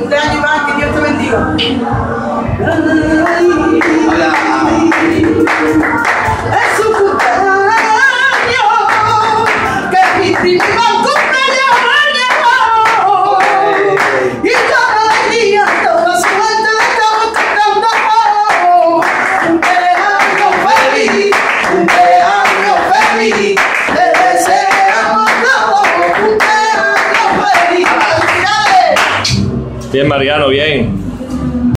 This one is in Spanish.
cumpleaños, Iván, que Dios te bendiga. Hola. Es su cumpleaños, que mi primo cumpleaños. Y cada día toda suerte le estamos cantando. Cumpleaños feliz, cumpleaños feliz. Le deseamos todos cumpleaños feliz. Bien, Mariano, bien.